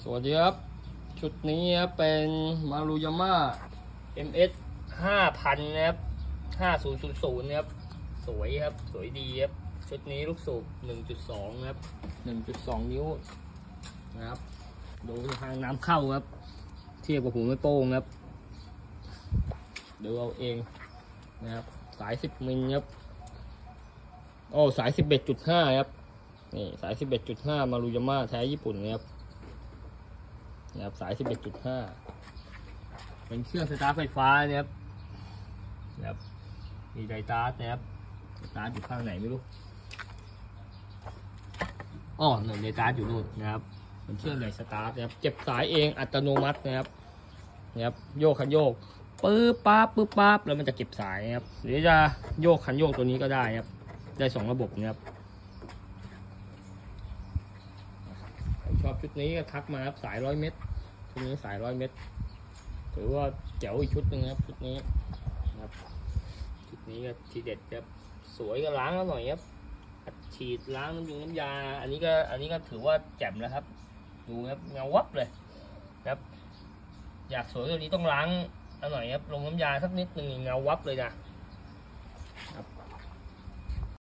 สวัสดีครับชุดนี้เป็นมารุยาม่า MS 5,000นะครับ5000นะครับสวยครับสวยดีครับชุดนี้ลูกสูบ 1.2 นะครับ 1.2 นิ้วนะครับดูทางน้ำเข้าครับเทียบกับหูไม่โป้งครับดูเอาเองนะครับสาย10มิลครับโอ้สาย 11.5 ครับนี่สาย 11.5 มารุยาม่าแท้ญี่ปุ่นนะครับสาย 11.5 เป็นเครื่องสตาร์ทไฟฟ้านะครับมีไดตาร์ทนะครับไดตาร์ทอยู่ข้างไหนไม่รู้อ๋อหนึ่งไดตาร์ทอยู่นู่นนะครับเป็นเครื่องไดสตาร์ทนะครับเก็บสายเองอัตโนมัตินะครับโยกคันโยกปึ๊บปั๊บปึ๊บปั๊บแล้วมันจะเก็บสายนะครับหรือจะโยกคันโยกตัวนี้ก็ได้ครับได้2ระบบนะครับชอบชุดนี้ก็ทักมาครับสาย100 เมตรชุดนี้สาย100 เมตรถือว่าแจ๋วอีกชุดหนึ่งครับชุดนี้ครับชุดนี้ก็ทีเด็ดครับสวยก็ล้างแล้วหน่อยครับอัดฉีดล้างน้ำยาอันนี้ก็ถือว่าแจ่มแล้วครับดูครับเงาวับเลยครับอยากสวยตัวนี้ต้องล้างหน่อยครับลงน้ำยาสักนิดหนึ่งเงาวับเลยนะ